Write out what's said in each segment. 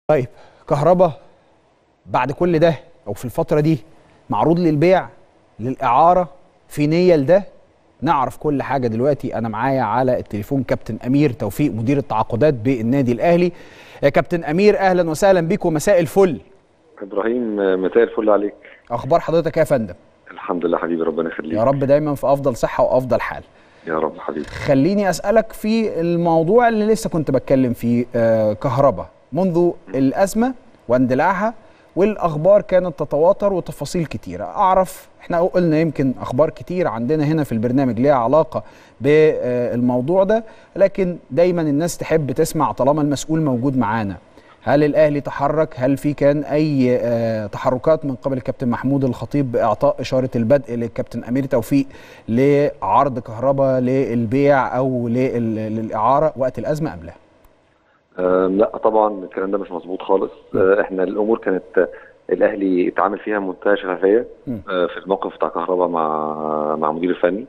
طيب كهربا بعد كل ده او في الفتره دي معروض للبيع للاعاره في نيه لده. نعرف كل حاجه دلوقتي. انا معايا على التليفون كابتن امير توفيق مدير التعاقدات بالنادي الاهلي. يا كابتن امير اهلا وسهلا بيك ومساء الفل. ابراهيم مساء الفل عليك. اخبار حضرتك يا فندم؟ الحمد لله حبيبي ربنا يخليك. يا رب دايما في افضل صحه وافضل حال. يا رب حبيبي. خليني اسالك في الموضوع اللي لسه كنت بتكلم فيه. كهربا منذ الازمه واندلاعها والاخبار كانت تتواتر وتفاصيل كتيره. اعرف احنا قلنا يمكن اخبار كتير عندنا هنا في البرنامج ليها علاقه بالموضوع ده، لكن دايما الناس تحب تسمع طالما المسؤول موجود معانا. هل الاهلي تحرك؟ هل في كان اي تحركات من قبل الكابتن محمود الخطيب باعطاء اشاره البدء للكابتن امير توفيق لعرض كهربا للبيع او للاعاره وقت الازمه ام لا؟ لا طبعا الكلام ده مش مظبوط خالص. احنا الامور كانت الاهلي اتعامل فيها بمنتهى شفافيه في الموقف بتاع كهربا مع المدير الفني،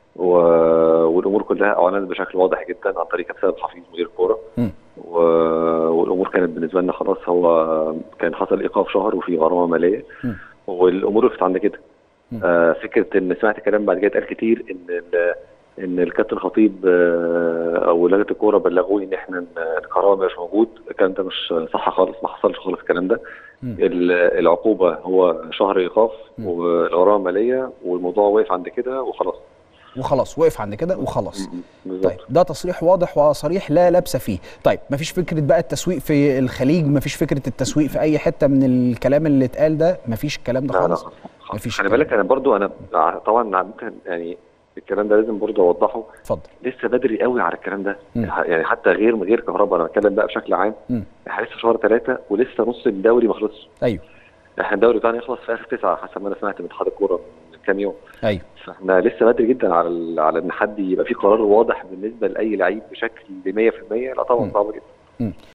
والامور كلها اعلنت بشكل واضح جدا عن طريق كابتن حفيظ مدير الكوره، والامور كانت بالنسبه لنا خلاص. هو كان حصل ايقاف شهر وفي غرامه ماليه والامور وقفت عند كده. فكره ان سمعت كلام بعد كده اتقال كتير ان الكابتن الخطيب او لجنه الكوره بلغوني ان احنا الكهرباء مش موجود. الكلام ده مش صح خالص، ما حصلش خالص الكلام ده. العقوبه هو شهر ايقاف والغرامه ماليه، والموضوع واقف عند كده وخلاص وقف عند كده وخلاص. طيب ده تصريح واضح وصريح لا لبس فيه. طيب مفيش فكره بقى التسويق في الخليج، مفيش فكره التسويق في اي حته من الكلام اللي اتقال ده، مفيش الكلام ده خالص. لا مفيش. خلي بالك انا طبعا ممكن يعني الكلام ده لازم برضه اوضحه. اتفضل. لسه بدري قوي على الكلام ده. يعني حتى غير كهربا، انا بتكلم بقى بشكل عام. احنا لسه شهر 3 ولسه نص الدوري ما خلصش. ايوه. احنا الدوري بتاعنا يخلص في اخر 9 حسب ما انا سمعت من اتحاد الكوره من كام يوم. ايوه. فاحنا لسه بدري جدا على ان حد يبقى في قرار واضح بالنسبه لاي لعيب بشكل 100%. لا طبعا صعب جدا.